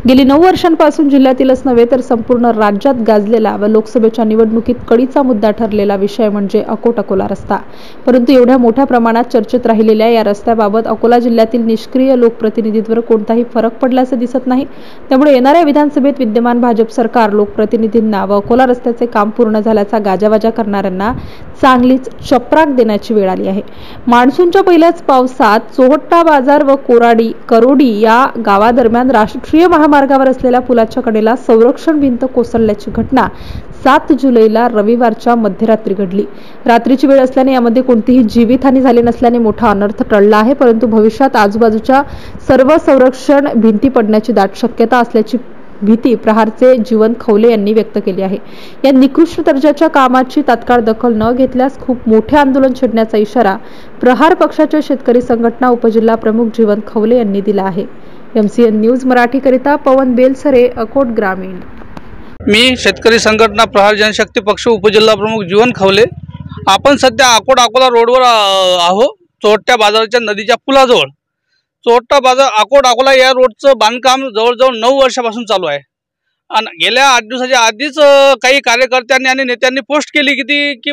गेली 9 वर्षांपासून जिल्ह्यातीलच नव्हे तर संपूर्ण राज्यात गाजलेला व लोकसभेच्या निवडणुकीत कळीचा मुद्दा ठरलेला विषय म्हणजे अकोट-अकोला रस्ता। परंतु एवढ्या मोठ्या प्रमाणात चर्चेत राहिलेल्या या रस्त्याबाबत अकोला जिल्ह्यातील निष्क्रिय लोकप्रतिनिधींवर कोणताही फरक पडल्याचे दिसत नाही। त्यामुळे येणाऱ्या विधानसभेत विद्यमान भाजप सरकार लोकप्रतिनिधींना व अकोला रस्त्याचे काम पूर्ण झाल्याचा गाजावाजा करणाऱ्यांना चांगलीच चपराक देण्याची वेळ आली आहे। मान्सूनच्या पहिल्याच पावसात चोहट्टा बाजार व करोडी या गावादरम्यान राष्ट्रीय महामार्गावर असलेल्या पुलाच्या कडेला संरक्षण भिंत कोसळल्याची घटना 7 जुलैला रविवारच्या मध्यरात्री घडली। रात्रीची वेळ असल्याने यामध्ये कोणतीही जीवितहानी झाली नसल्याने मोठा अनर्थ टळला आहे, परंतु भविष्यात आजूबाजूच्या सर्व संरक्षण भिंती पडण्याची दाट शक्यता असल्याची भीती प्रहारचे जीवन खवले यांनी व्यक्त केली आहे। या निकृष्ट दर्जाच्या कामाची तात्काळ दखल न घेतल्यास खूप मोठे आंदोलन छेडण्याचा इशारा प्रहार पक्षाच्या शेतकरी संघटना उपजिल्हा प्रमुख जीवन खवले यांनी दिला आहे। MCN न्यूज मराठी करिता पवन बेलसरे, अकोट ग्रामीण। मी शेतकरी संघटना प्रहार जनशक्ती पक्ष उपजिल्हा प्रमुख जीवन खवले। आपण सध्या अकोट-अकोला रोडवर आहो, चोहट्टा बाजाराच्या नदीच्या पुलाजवळ। चोहट्टा बाजार अकोट-अकोला या रोडचं बांधकाम जवळजवळ 9 वर्षापासून चालू आहे आणि गेल्या 8 दिवसाच्या आधीच काही कार्यकर्त्यांनी आणि नेत्यांनी पोस्ट केली की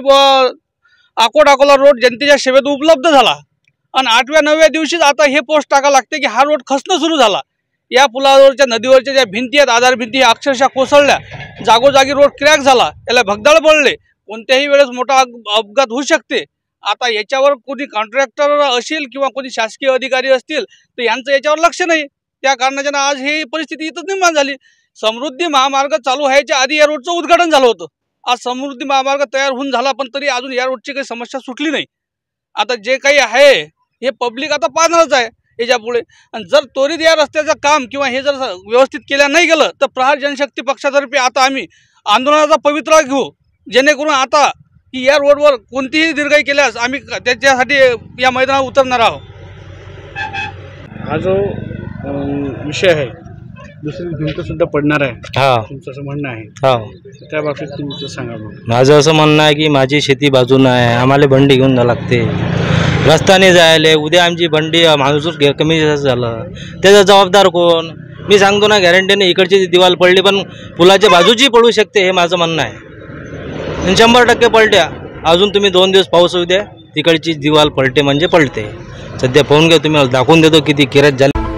अकोट-अकोला रोड जनतेच्या सेवेत उपलब्ध झाला आणि 8व्या-9व्या दिवशीच आता हे पोस्ट टाका लागते की हा रोड खचणं सुरू झाला। या पुलावरच्या नदीवरच्या ज्या भिंती आहेत, आधार भिंती अक्षरशः कोसळल्या, जागोजागी रोड क्रॅक झाला, याला भगदाड पडले, कोणत्याही वेळेस मोठा अपघात होऊ शकते। आता याच्यावर कोणी कॉन्ट्रॅक्टर असेल किंवा कोणी शासकीय अधिकारी असतील तर यांचं याच्यावर लक्ष नाही। त्या कारणाने आज ही परिस्थिती इथं निर्माण झाली। समृद्धी महामार्ग चालू व्हायच्या आधी या रोडचं उद्घाटन झालं होतं। आज समृद्धी महामार्ग तयार होऊन झाला, पण तरी अजून या रोडची काही समस्या सुटली नाही। आता जे काही आहे हे पब्लिक आता पाहणारच आहे याच्यापुढे, आणि जर त्वरित या रस्त्याचं काम किंवा हे जर व्यवस्थित केलं नाही गेलं तर प्रहार जनशक्ती पक्षातर्फे आता आम्ही आंदोलनाचा पवित्रा घेऊ, जेणेकरून आता की या रोडवर कोणतीही दीर्घाई केल्यास आम्ही त्याच्यासाठी या मैदानात उतरणार आहोत। हा जो विषय आहे, दुसरी भिंत सुद्धा पडणार आहे, तुमचं असं म्हणणं आहे, त्या बाबतीत तुमचं सांगा। माझं असं म्हणणं आहे की माझी शेती बाजूनं आहे, आम्हाला बंडी घेऊन जावं लागते, रस्त्याने जायला, उद्या आमची बंडी माणूस कमी झालं त्याचा जबाबदार कोण? मी सांगतो ना, गॅरंटीने इकडची दिवाल पडली पण पुलाच्या बाजूची पडू शकते, हे माझं म्हणणं आहे। 100% पलट्या, अजून तुम्ही 2 दिवस पाऊस होऊ द्या, तिकडची दिवाल पलटे म्हणजे पलटे। सध्या पाहून घ्या, तुम्ही दाखवून देतो किती किरत झाली।